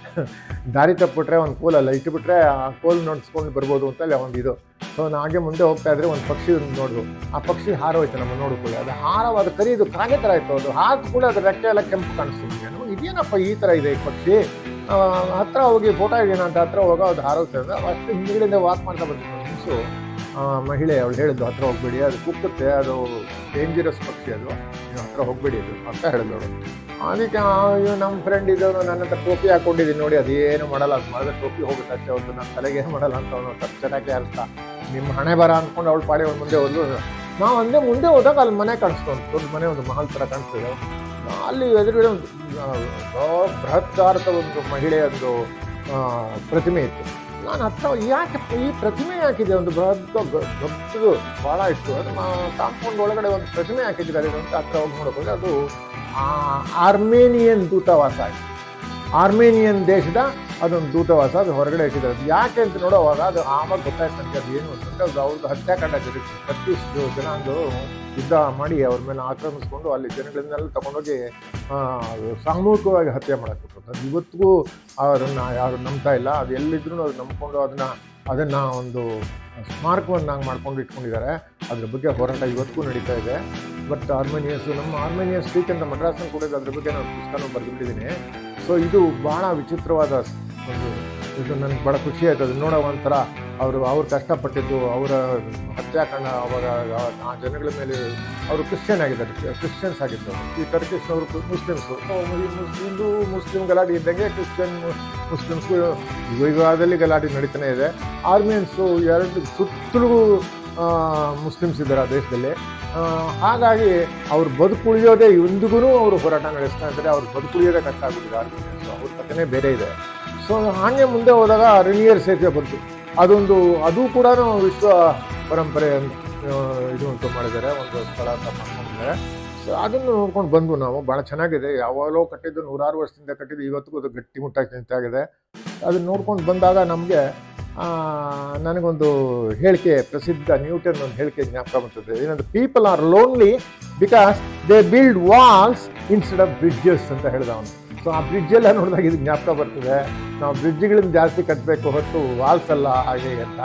ದಾರಿ ತಪ್ಪಿಬಿಟ್ರೆ ಒಂದು ಕೋಲಲ್ಲ ಇಟ್ಬಿಟ್ರೆ ಆ ಕೋಲ್ ನೋಡ್ಸ್ಕೊಂಡು ಬರ್ಬೋದು ಅಂತ ಅಲ್ಲಿ ಒಂದು ಇದು. ಸೊ ಹಾಗೆ ಮುಂದೆ ಹೋಗ್ತಾ ಇದ್ರೆ ಒಂದು ಪಕ್ಷಿ ನೋಡಿದ್ರು. ಆ ಪಕ್ಷಿ ಹಾರೋಯ್ತು ನಮ್ಮ ನೋಡ್ಕೊಳ್ಳಿ. ಅದು ಹಾರವಾದ ಕರಿ ಇದು ಕಾಗೆ ಥರ ಇತ್ತು. ಅದು ಹಾಕಿ ಕೂಡ ಅದು ರೆಕ್ಕೆ ಎಲ್ಲ ಕೆಂಪು ಕಾಣಿಸ್ತಿದ್ವಿ. ನಮಗೆ ಇದೇನಪ್ಪ ಈ ಥರ ಇದೆ ಈ ಪಕ್ಷಿ, ಹತ್ರ ಹೋಗಿ ಫೋಟೋ ಇದೀನ ಅಂತ ಹತ್ರ ಹೋಗೋ ಅದು ಹಾರೋಗ್ತಾ ಇದೆ. ಅಷ್ಟು ಹಿಂದ್ಗಡೆಯಿಂದ ವಾಕ್ ಮಾಡ್ತಾ ಬರ್ತಿತ್ತು ಮೀನ್ಸು. ಮಹಿಳೆ ಅವಳು ಹೇಳಿದ್ದು ಹತ್ರ ಹೋಗ್ಬೇಡಿ, ಅದು ಕುಕ್ಕುತ್ತೆ, ಅದು ಡೇಂಜರಸ್ ಪಕ್ಷಿ, ಅದು ನೀವು ಹತ್ರ ಹೋಗ್ಬೇಡಿ ಅದು ಅಂತ ಹೇಳಿದವರು. ಅದಕ್ಕೆ ನಮ್ಮ ಫ್ರೆಂಡ್ ಇದ್ದವನು ನನ್ನ ಹತ್ರ ಟೋಪಿ ಹಾಕೊಂಡಿದ್ದೀನಿ ನೋಡಿ, ಅದೇನು ಮಾಡಲ್ಲ, ಅದು ಮಾಡಿದ್ರೆ ಟೋಪಿ ಹೋಗುತ್ತೆ ಅಷ್ಟೇ ಹೊತ್ತು ನನ್ನ ತಲೆಗೆ ಏನು ಮಾಡಲ್ಲ ಅಂತ ಅವನು ತಪ್ಪು ಚೆನ್ನಾಗಿ ಅರ್ಥ. ನಿಮ್ಮ ಹಣೆ ಬರ ಅಂದ್ಕೊಂಡು ಅವಳು ಪಾಡಿ ಅವ್ನು ಮುಂದೆ ಹೋದ್ಲು. ನಾವು ಅಂದೇ ಮುಂದೆ ಹೋದಾಗ ಅಲ್ಲಿ ಮನೆ ಕಾಣಿಸ್ತು, ಒಂದು ದೊಡ್ಡ ಮನೆ, ಒಂದು ಮಹಲ್ ಥರ ಕಾಣಿಸ್ತದೆ. ಅಲ್ಲಿ ಎದುರುಗಡೆ ಒಂದು ಬೃಹತ್ತಾರದ ಒಂದು ಮಹಿಳೆಯೊಂದು ಪ್ರತಿಮೆ ಇತ್ತು. ನಾನು ಹತ್ರ ಯಾಕೆ ಈ ಪ್ರತಿಮೆ ಹಾಕಿದೆ, ಒಂದು ದೊಡ್ಡದು ಭಾಳ ಇತ್ತು, ಅದು ಕಾಂಪೌಂಡ್ ಒಳಗಡೆ ಒಂದು ಪ್ರತಿಮೆ ಹಾಕಿದ್ದಾರೆ ಅಂತ ಹತ್ರ ಹೋಗಿ ನೋಡೋಕೆ ಅದು ಆರ್ಮೇನಿಯನ್ ದೂತಾವಾಸ ಆಯಿತು. ಆರ್ಮೇನಿಯನ್ ದೇಶದ ಅದೊಂದು ದೂತಾವಾಸ, ಅದು ಹೊರಗಡೆ ಇಟ್ಟಿದ್ದಾರೆ. ಅದು ಯಾಕೆ ಅಂತ ನೋಡೋವಾಗ ಅದು ಆವಾಗ ಗೊತ್ತಾಯ್ತು ನನಗೆ ಅದು ಏನು ಅಂತಂದರೆ ಅದು ಅವ್ರದ್ದು ಹತ್ಯಾಕಾಂಡ ಜರುಗಿತು. 30 ಜನ ಒಂದು ಯುದ್ಧ ಮಾಡಿ ಅವ್ರ ಮೇಲೆ ಆಕ್ರಮಿಸ್ಕೊಂಡು ಅಲ್ಲಿ ಜನಗಳನ್ನೆಲ್ಲ ತಗೊಂಡೋಗಿ ಸಾಮೂಹಿಕವಾಗಿ ಹತ್ಯೆ ಮಾಡಕ್ಕೆ. ಅದು ಇವತ್ತಿಗೂ ಅವರನ್ನು ಯಾರು ನಂಬ್ತಾ ಇಲ್ಲ. ಅದು ಎಲ್ಲಿದ್ರೂ ಅದು ನಂಬ್ಕೊಂಡು ಅದನ್ನು ಒಂದು ಸ್ಮಾರಕವನ್ನಾಗಿ ಮಾಡ್ಕೊಂಡು ಇಟ್ಕೊಂಡಿದ್ದಾರೆ. ಅದ್ರ ಬಗ್ಗೆ ಹೋರಾಟ ಇವತ್ತಿಗೂ ನಡೀತಾ ಇದೆ. ಬಟ್ ನಮ್ಮ ಆರ್ಮೇನಿಯನ್ ಸ್ಪೀಕ್ ಅಂತ ಮಡ್ರಾಸ್ನಲ್ಲಿ ಕೂಡ ಅದ್ರ ಬಗ್ಗೆ ನಾನು ಪುಸ್ತಕನೂ ಬರೆದುಬಿಟ್ಟಿದ್ದೀನಿ. ಸೊ ಇದು ಭಾಳ ವಿಚಿತ್ರವಾದ ಒಂದು ಇದು. ನನಗೆ ಭಾಳ ಖುಷಿ ಆಯ್ತು ಅದು ನೋಡೋ ಒಂಥರ. ಅವ್ರು ಕಷ್ಟಪಟ್ಟಿದ್ದು, ಅವರ ಹತ್ಯಾಕಾಂಡ, ಅವರ ಆ ಜನಗಳ ಮೇಲೆ ಅವರು ಕ್ರಿಶ್ಚಿಯನ್ಸ್ ಆಗಿದ್ದು. ಈ ಟರ್ಕಿಷ್ನವರು ಮುಸ್ಲಿಮ್ಸು. ಸೊ ಮುಸ್ಲಿಂ ಗಲಾಟೆ ಇದ್ದಂಗೆ ಮುಸ್ಲಿಮ್ಸ್ಗೂ ಯುಗಾದಲ್ಲಿ ಗಲಾಟೆ ನಡೀತಾನೆ ಇದೆ. ಆರ್ಮಿಯನ್ಸು ಎರಡು ಸುತ್ತಲೂ ಮುಸ್ಲಿಮ್ಸ್ ಇದ್ದಾರೆ ಆ ದೇಶದಲ್ಲಿ. ಹಾಗಾಗಿ ಅವ್ರು ಬದುಕುಳಿಯೋದೇ ಇಂದಿಗೂ ಅವರು ಹೋರಾಟ ನಡೆಸ್ತಾ ಇದ್ದಾರೆ. ಅವ್ರು ಬದುಕುಳಿಯೋದೇ ಕಷ್ಟ ಆಗ್ಬಿಟ್ಟಿದೆ ಆರ್ಮಿಯನ್ಸು. ಅವ್ರ ಕಥೆನೇ ಬೇರೆ ಇದೆ. ಸೊ ಹಾಗೆ ಮುಂದೆ ಹೋದಾಗ ರೆನಿಯರ್ ಸೇತುವೆ ಬಂತು. ಅದು ಕೂಡ ವಿಶ್ವ ಪರಂಪರೆ ಇದು ಅಂತ ಮಾಡಿದ್ದಾರೆ, ಒಂದು ಸ್ಥಳ ಅಂತ ಮಾಡ್ಕೊಂಡಿದ್ದಾರೆ. ಸೊ ಅದನ್ನು ನೋಡ್ಕೊಂಡು ಬಂದು ನಾವು ಭಾಳ ಚೆನ್ನಾಗಿದೆ. ಯಾವಾಗಲೋ ಕಟ್ಟಿದ್ದು, 100 ವರ್ಷದಿಂದ ಕಟ್ಟಿದ್ದು, ಇವತ್ತಿಗೂ ಅದು ಗಟ್ಟಿಮುಟ್ಟಾಗಿ ನಿಂತಾಗಿದೆ. ಅದನ್ನು ನೋಡ್ಕೊಂಡು ಬಂದಾಗ ನಮಗೆ ನನಗೊಂದು ಹೇಳಿಕೆ, ಪ್ರಸಿದ್ಧ ನ್ಯೂಟನ್ ಒಂದು ಹೇಳಿಕೆ ಜ್ಞಾಪಕ ಬರ್ತದೆ. ಏನಂದ್ರೆ, people are lonely because they build walls instead of bridges ಅಂತ ಹೇಳಿದ ಅವನು. ಸೊ ಆ ಬ್ರಿಡ್ಜೆಲ್ಲ ನೋಡಿದಾಗ ಇದು ಜ್ಞಾಪಕ ಬರ್ತದೆ. ನಾವು ಬ್ರಿಡ್ಜ್ಗಳನ್ನ ಜಾಸ್ತಿ ಕಟ್ಟಬೇಕು ಹೊತ್ತು ವಾಲ್ಸ್ ಅಲ್ಲ ಹಾಗೆ ಅಂತ.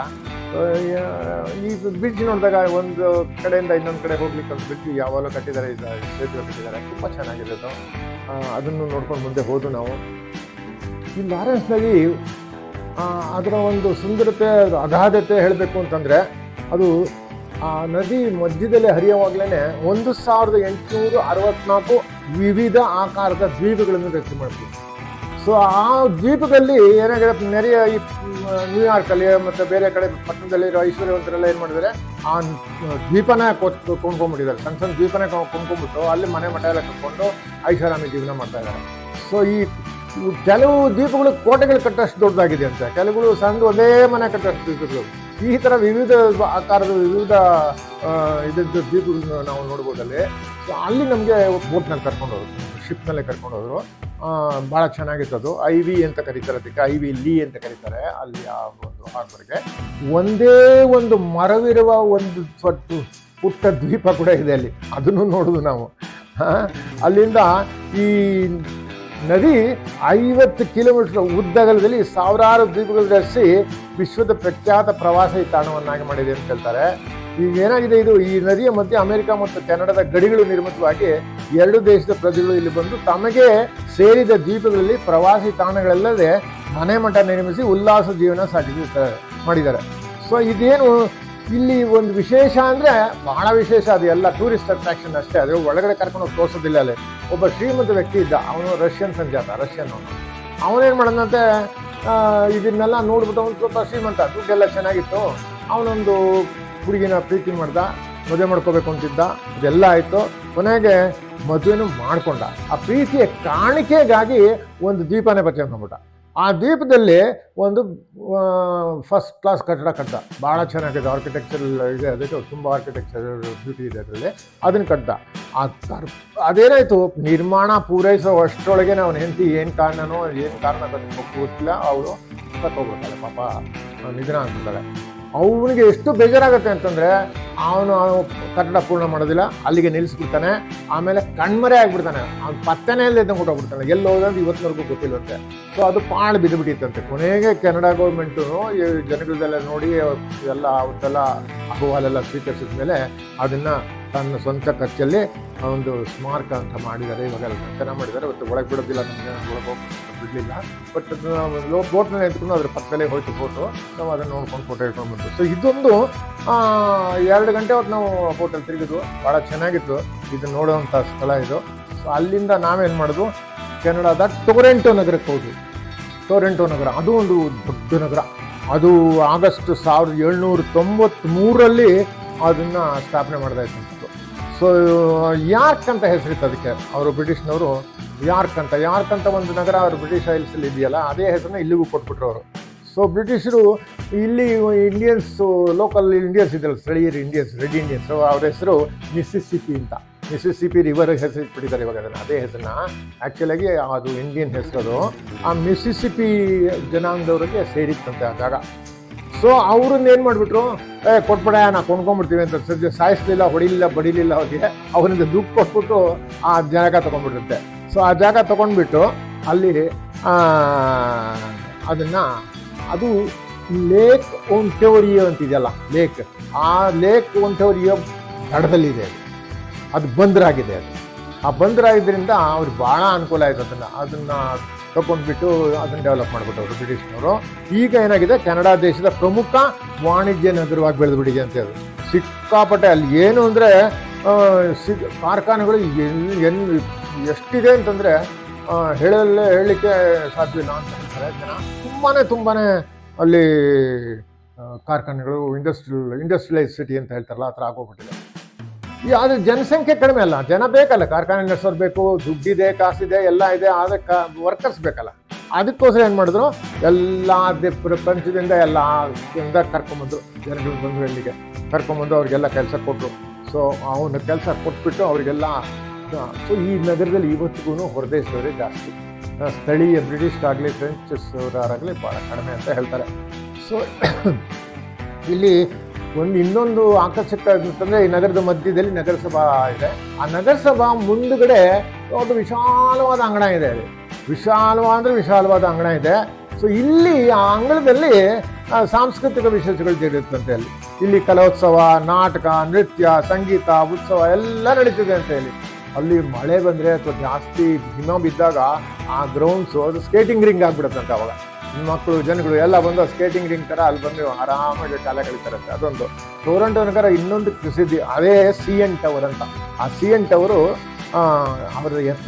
ಈ ಬ್ರಿಡ್ಜ್ ನೋಡಿದಾಗ ಒಂದು ಕಡೆಯಿಂದ ಇನ್ನೊಂದು ಕಡೆ ಹೋಗ್ಲಿಕ್ಕೆ ಒಂದು ಬ್ರಿಡ್ಜ್ ಯಾವಾಗಲೂ ಕಟ್ಟಿದ್ದಾರೆ, ಸೇತುವೆ ಕಟ್ಟಿದ್ದಾರೆ, ತುಂಬ ಚೆನ್ನಾಗಿದೆ ಅದು. ಅದನ್ನು ನೋಡ್ಕೊಂಡು ಮುಂದೆ ಹೋದು ನಾವು. ಈ ಲಾರೆನ್ಸ್ನಲ್ಲಿ ಅದರ ಒಂದು ಸುಂದರತೆ, ಅಗಾಧತೆ ಹೇಳಬೇಕು ಅಂತಂದರೆ, ಅದು ಆ ನದಿ ಮಧ್ಯದಲ್ಲಿ ಹರಿಯುವಾಗಲೇ 1864 ವಿವಿಧ ಆಕಾರದ ದ್ವೀಪಗಳನ್ನು ರಚನೆ ಮಾಡ್ತೀವಿ. ಸೊ ಆ ದ್ವೀಪದಲ್ಲಿ ಏನಾಗಿದೆ, ನೆರೆಯ ಈ ನ್ಯೂಯಾರ್ಕಲ್ಲಿ ಮತ್ತು ಬೇರೆ ಕಡೆ ಪಟ್ಟಣದಲ್ಲಿರೋ ಐಶ್ವರ್ಯವಂತರೆಲ್ಲ ಏನು ಮಾಡಿದ್ದಾರೆ, ಆ ದ್ವೀಪನೇ ಕೊಂಡ್ಕೊಂಡ್ಬಿಟ್ಟಿದ್ದಾರೆ. ಸಣ್ಣ ಸಣ್ಣ ದ್ವೀಪನೇ ಕೊಂಡ್ಕೊಂಡ್ಬಿಟ್ಟು ಅಲ್ಲಿ ಮನೆ ಮಠ ಎಲ್ಲ ಕಟ್ಕೊಂಡು ಐಷಾರಾಮಿ ಜೀವನ ಮಾಡ್ತಾ ಇದ್ದಾರೆ. ಸೊ ಈ ಕೆಲವು ದ್ವೀಪಗಳು ಕೋಟೆಗಳು ಕಟ್ಟಷ್ಟು ದೊಡ್ಡದಾಗಿದೆ ಅಂತ, ಕೆಲವುಗಳು ಸಣ್ಣ ಒಂದೇ ಮನೆ ಕಟ್ಟಷ್ಟು ದ್ವೀಪಗಳು. ಈ ಥರ ವಿವಿಧ ಆಕಾರದ ವಿವಿಧ ಇದ್ದ ದ್ವೀಪಗಳನ್ನು ನಾವು ನೋಡ್ಬೋದಲ್ಲಿ. ಸೊ ಅಲ್ಲಿ ನಮಗೆ ಬೋಟ್ನಲ್ಲಿ ಕರ್ಕೊಂಡೋದ್ರು, ಶಿಪ್ನಲ್ಲೇ ಕರ್ಕೊಂಡೋದ್ರು. ಭಾಳ ಚೆನ್ನಾಗಿತ್ತು ಅದು. ಐವಿ ಅಂತ ಕರೀತಾರೆ, ಅದಕ್ಕೆ ಐವಿ ಲೀ ಅಂತ ಕರೀತಾರೆ ಅಲ್ಲಿ ಆ ಒಂದು ಹಾರ್ಬರ್ಗೆ. ಒಂದೇ ಒಂದು ಮರವಿರುವ ಒಂದು ಪುಟ್ಟ ದ್ವೀಪ ಕೂಡ ಇದೆ ಅಲ್ಲಿ, ಅದನ್ನು ನೋಡೋದು ನಾವು. ಅಲ್ಲಿಂದ ಈ ನದಿ 50 ಕಿಲೋಮೀಟರ್ ಉದ್ದಗಲದಲ್ಲಿ ಸಾವಿರಾರು ದ್ವೀಪಗಳು ರಚಿಸಿ ವಿಶ್ವದ ಪ್ರಖ್ಯಾತ ಪ್ರವಾಸಿ ತಾಣವನ್ನಾಗಿ ಮಾಡಿದೆ ಅಂತ ಹೇಳ್ತಾರೆ. ಈಗ ಏನಾಗಿದೆ, ಇದು ಈ ನದಿಯ ಮಧ್ಯೆ ಅಮೆರಿಕ ಮತ್ತು ಕೆನಡಾದ ಗಡಿಗಳು ನಿರ್ಮಿತವಾಗಿ 2 ದೇಶದ ಪ್ರಜೆಗಳು ಇಲ್ಲಿ ಬಂದು ತಮಗೆ ಸೇರಿದ ದ್ವೀಪಗಳಲ್ಲಿ ಪ್ರವಾಸಿ ತಾಣಗಳಲ್ಲದೆ ಮನೆ ಮಠ ನಿರ್ಮಿಸಿ ಉಲ್ಲಾಸ ಜೀವನ ಮಾಡಿದ್ದಾರೆ. ಸೊ ಇದೇನು ಇಲ್ಲಿ ಒಂದು ವಿಶೇಷ ಅಂದರೆ ಬಹಳ ವಿಶೇಷ. ಅದು ಎಲ್ಲ ಟೂರಿಸ್ಟ್ ಅಟ್ರಾಕ್ಷನ್ ಅಷ್ಟೇ, ಅದು ಒಳಗಡೆ ಕರ್ಕೊಂಡು ಹೋಗಿ ತೋರಿಸೋದಿಲ್ಲ. ಅಲ್ಲಿ ಒಬ್ಬ ಶ್ರೀಮಂತ ವ್ಯಕ್ತಿ ಇದ್ದ, ಅವನು ರಷ್ಯನ್ ಅವನೇನು ಮಾಡೋದಂತೆ, ಇದನ್ನೆಲ್ಲ ನೋಡ್ಬಿಟ್ಟು ಅವನು ಸ್ವಲ್ಪ ಶ್ರೀಮಂತ, ದುಡ್ಡೆಲ್ಲ ಚೆನ್ನಾಗಿತ್ತು. ಅವನೊಂದು ಹುಡುಗಿನ ಪ್ರೀತಿ ಮಾಡ್ದ, ಮದುವೆ ಮಾಡ್ಕೋಬೇಕು ಅಂತಿದ್ದ, ಇದೆಲ್ಲ ಆಯಿತು. ಕೊನೆಗೆ ಮದುವೆನೂ ಮಾಡ್ಕೊಂಡ. ಆ ಪ್ರೀತಿಯ ಕಾಣಿಕೆಗಾಗಿ ಒಂದು ದ್ವೀಪನೇ ಪರಿಚಯ ಮಾಡ್ಬಿಟ್ಟ. ಆ ದ್ವೀಪದಲ್ಲಿ ಒಂದು ಫಸ್ಟ್ ಕ್ಲಾಸ್ ಕಟ್ಟಡ ಕಟ್ಟ, ಭಾಳ ಚೆನ್ನಾಗಿದೆ, ಆರ್ಕಿಟೆಕ್ಚರ್ ಇದೆ, ಅದಕ್ಕೆ ತುಂಬ ಆರ್ಕಿಟೆಕ್ಚರ್ ಬ್ಯೂಟಿ ಇದೆ ಅದರಲ್ಲಿ. ಅದನ್ನು ಕಟ್ಟ. ಅದೇನಾಯಿತು, ನಿರ್ಮಾಣ ಪೂರೈಸೋ ಅಷ್ಟರೊಳಗೆ ಅವನ ಹೆಂಡತಿ ಏನು ಕಾರಣ ಗೊತ್ತಿಲ್ಲ, ಅವಳು ಸತ್ತೋಗ್ಬಿಡ್ತಾಳೆ, ಪಾಪ ನಿಧನ ಆಗ್ಬಿಡ್ತಾಳೆ. ಅವನಿಗೆ ಎಷ್ಟು ಬೇಜಾರಾಗುತ್ತೆ ಅಂತಂದರೆ ಅವನು ಕಟ್ಟಡ ಪೂರ್ಣ ಮಾಡೋದಿಲ್ಲ, ಅಲ್ಲಿಗೆ ನಿಲ್ಲಿಸ್ಬಿಡ್ತಾನೆ. ಆಮೇಲೆ ಕಣ್ಮರೆ ಆಗ್ಬಿಡ್ತಾನೆ, ಅವ್ನು ಪತ್ತೆನೇ ಇಲ್ಲದೆ ಹೊಟ್ಟೋಗ್ಬಿಡ್ತಾನೆ. ಎಲ್ಲಿ ಹೋದಂತ ಇವತ್ತಿನವರೆಗೂ ಗೊತ್ತಿಲ್ಲಂತೆ. ಸೊ ಅದು ಪಾಳು ಬಿದ್ದುಬಿಟ್ಟಿತ್ತಂತೆ. ಕೊನೆಗೆ ಕೆನಡಾ ಗೌರ್ಮೆಂಟು ಈ ಜನಗಳದೆಲ್ಲ ನೋಡಿ ಎಲ್ಲ ಅವತ್ತೆಲ್ಲ ಅಹವಾಲೆಲ್ಲ ಸ್ವೀಕರಿಸಿದ ಮೇಲೆ ಅದನ್ನು ತನ್ನ ಸ್ವಂತ ಖರ್ಚಲ್ಲಿ ಒಂದು ಸ್ಮಾರಕ ಅಂತ ಮಾಡಿದ್ದಾರೆ. ಇವಾಗ ಚೆನ್ನಾಗಿ ಮಾಡಿದ್ದಾರೆ. ಅವತ್ತು ಒಳಗೆ ಬಿಡೋದಿಲ್ಲ, ನಮಗೆ ಒಳಗೆ ಹೋಗಿ ಬಿಡಲಿಲ್ಲ. ಬಟ್ ಬೋಟ್ನಲ್ಲಿ ಎತ್ಕೊಂಡು ಅದ್ರ ಪಕ್ಕದಲ್ಲೇ ಹೋಯ್ತು ಫೋಟೋ. ನಾವು ಅದನ್ನು ನೋಡ್ಕೊಂಡು ಫೋಟೋ ಇಟ್ಕೊಂಡು ಬಂತು. ಸೊ ಇದೊಂದು 2 ಗಂಟೆ ಹೊತ್ತು ನಾವು ಹೋಟೆಲ್ ತಿರುಗಿದ್ವು. ಭಾಳ ಚೆನ್ನಾಗಿತ್ತು. ಇದು ನೋಡುವಂಥ ಸ್ಥಳ ಇದು. ಸೊ ಅಲ್ಲಿಂದ ನಾವೇನು ಮಾಡಿದ್ವು, ಕೆನಡಾದ ಟೊರೆಂಟೊ ನಗರಕ್ಕೆ ಹೋದ್ವಿ. ಟೊರೆಂಟೊ ನಗರ ಅದು ಒಂದು ದೊಡ್ಡ ನಗರ. ಅದು ಆಗಸ್ಟ್ 1793 ಅದನ್ನು ಸ್ಥಾಪನೆ ಮಾಡ್ದಾಯ್ತು. ಸೊ ಯಾರ್ಕ್ ಅಂತ ಹೆಸರಿತ್ತು ಅದಕ್ಕೆ. ಅವರು ಬ್ರಿಟಿಷ್ನವರು ಯಾರ್ಕ್ ಅಂತ ಒಂದು ನಗರ ಅವರು ಬ್ರಿಟಿಷ್ ಐಲ್ಸಲ್ಲಿ ಇದೆಯಲ್ಲ, ಅದೇ ಹೆಸರನ್ನ ಇಲ್ಲಿಗೂ ಕೊಟ್ಬಿಟ್ರು ಅವರು. ಸೊ ಬ್ರಿಟಿಷರು ಇಲ್ಲಿ ಇಂಡಿಯನ್ಸು, ಲೋಕಲ್ ಇಂಡಿಯನ್ಸ್ ಇದ್ರಲ್ಲ, ಸ್ಥಳೀಯರು ಇಂಡಿಯನ್ಸ್, ರೆಡ್ ಇಂಡಿಯನ್ಸ್, ಅವ್ರ ಹೆಸರು ಮಿಸ್ಸಿಸಿಪಿ ಅಂತ. ಮಿಸ್ಸಿಸಿಪಿ ರಿವರ್ ಹೆಸರು ಇಟ್ಬಿಟ್ಟಿದ್ದಾರೆ ಇವಾಗ ಅದನ್ನು. ಅದೇ ಹೆಸರನ್ನ ಆ್ಯಕ್ಚುಲಾಗಿ ಅದು ಇಂಡಿಯನ್ ಹೆಸರು. ಆ ಮಿಸ್ಸಿಸಿಪಿ ಜನಾಂಗದವ್ರಿಗೆ ಸೇರಿತ್ತಂತೆ ಆ ಜಾಗ. ಸೊ ಅವ್ರನ್ನ ಏನು ಮಾಡಿಬಿಟ್ರು, ಕೊಟ್ಬಿಡ ನಾವು ಕೊಂಡ್ಕೊಂಡ್ಬಿಡ್ತೀವಿ ಅಂತ. ಸದ್ಯ ಸಾಯಿಸ್ಲಿಲ್ಲ, ಹೊಡಿಲಿಲ್ಲ, ಬಡಿಲಿಲ್ಲ ಅವ್ರಿಗೆ. ಅವರಿಂದ ದುಡ್ಡು ಕೊಟ್ಬಿಟ್ಟು ಆ ಜಾಗ ತೊಗೊಂಡ್ಬಿಟ್ಟಿರುತ್ತೆ. ಸೊ ಆ ಜಾಗ ತೊಗೊಂಡ್ಬಿಟ್ಟು ಅಲ್ಲಿ ಅದು ಲೇಕ್ ಒಂಟೋರಿಯೋ ಅಂತಿದೆಯಲ್ಲ, ಲೇಕ್, ಆ ಲೇಕ್ ಒಂಟೋರಿಯೋ ದಡದಲ್ಲಿದೆ. ಅದು ಬಂದರಾಗಿದೆ. ಆ ಬಂದರಾಗಿದ್ದರಿಂದ ಅವ್ರಿಗೆ ಭಾಳ ಅನುಕೂಲ ಆಯಿತು. ಅದನ್ನು ತಗೊಂಡ್ಬಿಟ್ಟು ಅದನ್ನು ಡೆವಲಪ್ ಮಾಡಿಬಿಟ್ಟವರು ಬ್ರಿಟಿಷ್ನವರು. ಈಗ ಏನಾಗಿದೆ, ಕೆನಡಾ ದೇಶದ ಪ್ರಮುಖ ವಾಣಿಜ್ಯ ನಗರವಾಗಿ ಬೆಳೆದುಬಿಟ್ಟಿದೆ ಅಂತ ಹೇಳಿ. ಸಿಕ್ಕಾಪಟ್ಟೆ ಅಲ್ಲಿ ಏನು ಅಂದರೆ ಕಾರ್ಖಾನೆಗಳು ಎಷ್ಟಿದೆ ಅಂತಂದರೆ ಹೇಳಲಿಕ್ಕೆ ಸಾಧ್ಯವಿಲ್ಲ ಅಂತ ಹೇಳ್ತಾರೆ ಜನ. ತುಂಬಾ ಅಲ್ಲಿ ಕಾರ್ಖಾನೆಗಳು, ಇಂಡಸ್ಟ್ರಿಯಲೈಸ್ ಸಿಟಿ ಅಂತ ಹೇಳ್ತಾರಲ್ಲ, ಆ ಥರ ಆಗೋಗ್ಬಿಟ್ಟಿದೆ. ಆದರೆ ಜನಸಂಖ್ಯೆ ಕಡಿಮೆ ಅಲ್ಲ, ಜನ ಬೇಕಲ್ಲ, ಕಾರ್ಖಾನೆ ನಡೆಸೋರು ಬೇಕು, ದುಡ್ಡಿದೆ, ಕಾಸಿದೆ, ಎಲ್ಲ ಇದೆ, ಆದರೆ ವರ್ಕರ್ಸ್ ಬೇಕಲ್ಲ. ಅದಕ್ಕೋಸ್ಕರ ಏನು ಮಾಡಿದ್ರು, ಎಲ್ಲ ಪ್ರಪಂಚದಿಂದ ಎಲ್ಲ ಕರ್ಕೊಂಬಂದರು. ಜನಗಳು ಬಂದರು, ಇಲ್ಲಿಗೆ ಕರ್ಕೊಂಬಂದು ಅವ್ರಿಗೆಲ್ಲ ಕೆಲಸ ಕೊಟ್ಟರು. ಸೊ ಅವನ ಕೆಲಸ ಕೊಟ್ಬಿಟ್ಟು ಅವರಿಗೆಲ್ಲ. ಸೊ ಈ ನಗರದಲ್ಲಿ ಇವತ್ತಿಗೂ ಹೊರದೇಶದವರೇ ಜಾಸ್ತಿ. ಸ್ಥಳೀಯ ಬ್ರಿಟಿಷ್ ಆಗಲಿ ಫ್ರೆಂಚಸ್ವರಾಗಲಿ ಭಾಳ ಕಡಿಮೆ ಅಂತ ಹೇಳ್ತಾರೆ. ಸೊ ಇಲ್ಲಿ ಇನ್ನೊಂದು ಆಕರ್ಷಕ ಅಂತಂದರೆ, ಈ ನಗರದ ಮಧ್ಯದಲ್ಲಿ ನಗರಸಭಾ ಇದೆ. ಆ ನಗರಸಭಾ ಮುಂದುಗಡೆ ಒಂದು ವಿಶಾಲವಾದ ಅಂಗಣ ಇದೆ. ಅದು ವಿಶಾಲವಾದ ಅಂಗಣ ಇದೆ. ಸೊ ಇಲ್ಲಿ ಆ ಅಂಗಳದಲ್ಲಿ ಸಾಂಸ್ಕೃತಿಕ ವಿಶೇಷಗಳು ಜರುಗುತ್ತಂತೆ. ಇಲ್ಲಿ ಕಲೋತ್ಸವ, ನಾಟಕ, ನೃತ್ಯ, ಸಂಗೀತ, ಉತ್ಸವ ಎಲ್ಲ ನಡೀತಿದೆ ಅಂತ ಹೇಳಿ. ಅಲ್ಲಿ ಮಳೆ ಬಂದರೆ ಅಥವಾ ಜಾಸ್ತಿ ಹಿಮ ಬಿದ್ದಾಗ ಆ ಗ್ರೌಂಡ್ಸು ಅದು ಸ್ಕೇಟಿಂಗ್ ರಿಂಗ್ ಆಗಿಬಿಡುತ್ತಂತೆ. ಅವಾಗ ಮಕ್ಕಳು, ಜನಗಳು ಎಲ್ಲ ಬಂದು ಸ್ಕೇಟಿಂಗ್ ರಿಂಗ್ ಥರ ಅಲ್ಲಿ ಬಂದು ಆರಾಮಾಗಿ ಕಾಲ ಕಳೀತಾರಂತೆ. ಅದೊಂದು ಟೊರೆಂಟೊ ನಗರ. ಇನ್ನೊಂದು ಪ್ರಸಿದ್ಧಿ, ಅದೇ CN ಟವರ್ ಅಂತ. ಆ CN ಟವರು ಅವರ ಎತ್ತರ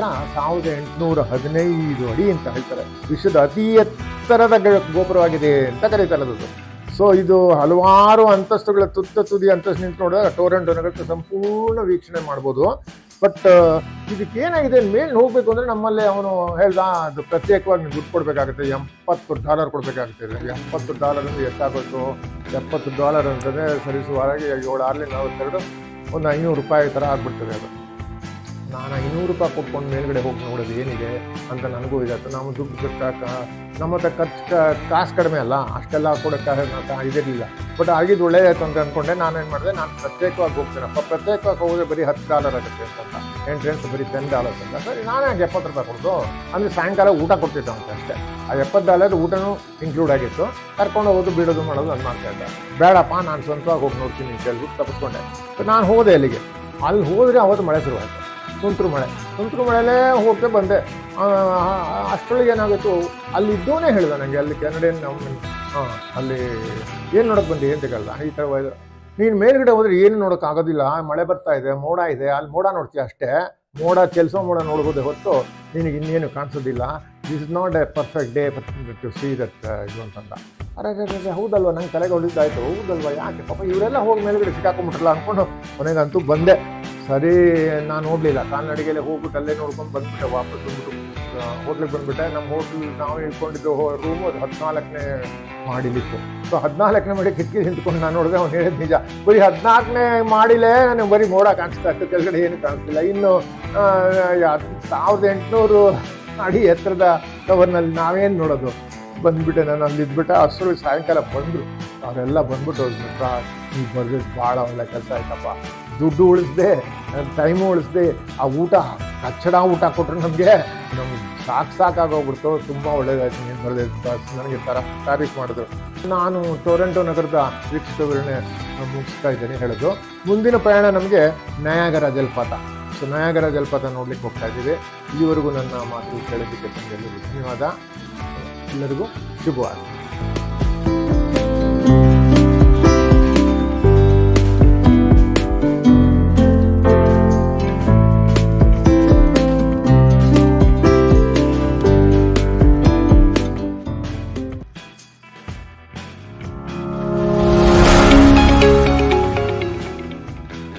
1815 ಅಡಿ ಅಂತ ಹೇಳ್ತಾರೆ. ವಿಶ್ವದ ಅತಿ ಎತ್ತರದ ಗೋಪುರವಾಗಿದೆ ಅಂತ ಕರೀತಾರೆ ಅದು. ಸೊ ಇದು ಹಲವಾರು ಅಂತಸ್ತುಗಳ ತುದಿ ಅಂತಸ್ತು ನಿಂತು ನೋಡಿದಾಗ ಟೊರೆಂಟೊ ನಗರಕ್ಕೆ ಸಂಪೂರ್ಣ ವೀಕ್ಷಣೆ ಮಾಡ್ಬೋದು. ಬಟ್ ಇದಕ್ಕೇನಾಗಿದೆ, ಮೇಲೆ ಹೋಗ್ಬೇಕು ಅಂದರೆ ನಮ್ಮಲ್ಲಿ ಅವನು ಹೇಳ್ದ, ಅದು ಪ್ರತ್ಯೇಕವಾಗಿ ನೀವು ದುಡ್ಡು ಕೊಡಬೇಕಾಗುತ್ತೆ, $70 ಕೊಡಬೇಕಾಗುತ್ತೆ. $70 ಅಂದರೆ ಎಷ್ಟಾಗೋಯ್ತು? $70 ಅಂತಂದರೆ ಸರಿಸುಮಾರಾಗಿ 7-6-42 ಒಂದು $500 ಥರ ಆಗ್ಬಿಡ್ತದೆ ಅದು. ನಾನು $500 ಕೊಟ್ಕೊಂಡು ಮೇಲ್ಗಡೆ ಹೋಗಿ ನೋಡೋದು ಏನಿದೆ ಅಂತ ನನಗೂ ಇದಾಯ್ತು. ನಾವು ದುಡ್ಡು ನಮ್ಮ ಹತ್ರ ಕಾಸು ಕಡಿಮೆ ಅಲ್ಲ, ಅಷ್ಟೆಲ್ಲ ಕೊಡೋಕ್ಕೆ ಇದಿರಲಿಲ್ಲ. ಬಟ್ ಆಗಿದ್ದು ಒಳ್ಳೆಯದಾಯ್ತು ಅಂತ ಅಂದ್ಕೊಂಡೆ. ನಾನೇನು ಮಾಡಿದೆ, ನಾನು ಪ್ರತ್ಯೇಕವಾಗಿ ಹೋಗ್ತೀನಪ್ಪ. ಪ್ರತ್ಯೇಕವಾಗಿ ಹೋದರೆ ಬರೀ $10 ಆಗುತ್ತೆ ಅಂತ, ಎಂಟ್ರೆನ್ಸ್ ಬರೀ $10 ಅಂತ. ಸರಿ, ನಾನೇ $70 ಕೊಡೋದು. ಅಂದರೆ ಸಾಯಂಕಾಲ ಊಟ ಕೊಡ್ತಿದ್ದೆ ಅಂತ ಅಷ್ಟೇ. ಆ $70 ಊಟನೂ ಇನ್ಕ್ಲೂಡ್ ಆಗಿತ್ತು. ಕರ್ಕೊಂಡು ಹೋಗೋದು, ಬಿಡೋದು, ಮಾಡೋದು ಅದು ಮಾಡ್ತಾಯಿದ್ದೆ. ಬೇಡಪ್ಪ, ನಾನು ಸ್ವಂತವಾಗಿ ಹೋಗಿ ನೋಡ್ತೀನಿ ಅಂತ ಹೇಳ್ಬಿಟ್ಟು ತಪ್ಪಿಸ್ಕೊಂಡೆ. ನಾನು ಹೋದೆ ಅಲ್ಲಿಗೆ. ಅಲ್ಲಿ ಹೋದರೆ ಅವತ್ತು ಮಳೆ ಶುರುವಾಯಿತು. ತುಂತುರು ಮಳೆಲೇ ಹೋಗಕ್ಕೆ ಬಂದೆ. ಅಷ್ಟರೊಳಗೆ ಏನಾಗಿತ್ತು, ಅಲ್ಲಿ ಇದ್ದವನೇ ಹೇಳಿದ ನನಗೆ, ಅಲ್ಲಿ ಕೆನಡಿಯನ್ ಅಲ್ಲಿ ಏನು ನೋಡೋಕೆ ಬಂದಿ ಅಂತ ಕೇಳ್ದ. ಈ ಥರ ನೀನು ಮೇಲ್ಗಡೆ ಹೋದರೆ ಏನು ನೋಡೋಕ್ಕಾಗೋದಿಲ್ಲ, ಮಳೆ ಬರ್ತಾ ಇದೆ, ಮೋಡ ಇದೆ, ಅಲ್ಲಿ ಮೋಡ ನೋಡ್ತೀಯ ಅಷ್ಟೇ. ಮೋಡ ಮೋಡ ನೋಡ್ಬೋದೇ ಹೊತ್ತು ನಿನಗೆ ಇನ್ನೇನು ಕಾಣಿಸೋದಿಲ್ಲ. This is not a perfect day to see that ಇದು ಅಂತಂದ. ಅರೆ ಹೌದಲ್ವ, ನಂಗೆ ತಲೆಗೆ ಹೊಡಿತಾಯಿತು. ಹೌದಲ್ವ, ಯಾಕೆ ಪಾಪ ಇವರೆಲ್ಲ ಹೋಗಿ ಮೇಲ್ಗಡೆ ಸಿಕ್ಕಾಕೊಂಡ್ಬಿಟ್ರಲ್ಲ ಅಂದ್ಕೊಂಡು ಕೊನೆಗಂತೂ ಬಂದೆ. ಸರಿ, ನಾನು ನೋಡಲಿಲ್ಲ. ಕಾಲ್ನಡಿಗೆಲ್ಲೇ ಹೋಗ್ಬಿಟ್ಟು ಅಲ್ಲೇ ನೋಡ್ಕೊಂಡು ಬಂದುಬಿಟ್ಟೆ. ವಾಪಸ್ ಬಂದ್ಬಿಟ್ಟು ಹೋಟ್ಲಿಗೆ ಬಂದುಬಿಟ್ಟೆ. ನಮ್ಮ ಹೋಟ್ಲ್ ನಾವು ಇಟ್ಕೊಂಡಿದ್ದು ರೂಮು ಅದು 14ನೇ ಮಾಡಿಲಿತ್ತು. ಸೊ 14ನೇ ಮಾಡಿ ಕಿಟಕಿ ನಿಂತ್ಕೊಂಡು ನಾನು ನೋಡಿದೆ. ಅವ್ನು ಹೇಳಿದ ನಿಜ, ಬರೀ 14ನೇ ಮಾಡಿಲೇ ನನಗೆ ಬರೀ ಮೋಡ ಕಾಣಿಸ್ತಾ ಇತ್ತು, ಕೆಳಗಡೆ ಏನು ಕಾಣಿಸ್ತಿಲ್ಲ. ಇನ್ನು 1800 ಅಡಿ ಎತ್ತರದ ಟವರ್ನಲ್ಲಿ ನಾವೇನು ನೋಡೋದು. ಬಂದುಬಿಟ್ಟೆ ನಾನು, ಅಲ್ಲಿ ಇದ್ಬಿಟ್ಟೆ. ಅಷ್ಟರಲ್ಲಿ ಸಾಯಂಕಾಲ ಬಂದರು. ಅವರೆಲ್ಲ ಬಂದ್ಬಿಟ್ಟು ಮಿತ್ರ ನೀವು ಬರ್ದಿದ್ದು ಭಾಳ ಒಳ್ಳೆ ಕೆಲಸ ಆಯ್ತಪ್ಪ, ದುಡ್ಡು ಉಳಿಸ್ದೆ, ಟೈಮು ಉಳಿಸ್ದೆ, ಆ ಊಟ ಕಚ್ಚಡ ಊಟ ಕೊಟ್ಟರು ನಮಗೆ ಸಾಕಾಗೋಗ್ಬಿಡ್ತು, ತುಂಬ ಒಳ್ಳೇದಾಯ್ತು ನೀನು ಬರೆದಿದ್ದು, ನನಗೆ ತಾರೀಫ್ ಮಾಡಿದ್ರು. ನಾನು ಟೊರೆಂಟೊ ನಗರದ ವೀಕ್ಷಕ ವಿವರಣೆ ಮುಗಿಸ್ತಾ ಇದ್ದೇನೆ ಹೇಳೋದು. ಮುಂದಿನ ಪ್ರಯಾಣ ನಮಗೆ ನಯಾಗರ ಜಲಪಾತ. ಸೊ ನಯಾಗರ ಜಲಪಾತ ನೋಡ್ಲಿಕ್ಕೆ ಹೋಗ್ತಾ ಇದ್ದೀವಿ. ಇಲ್ಲಿವರೆಗೂ ನನ್ನ ಮಾತು ಕೇಳೋದಕ್ಕೆ ತಮಗೆಲ್ಲರಿಗೂ ಧನ್ಯವಾದ. ಎಲ್ಲರಿಗೂ ಶುಭವಾಗಲಿ.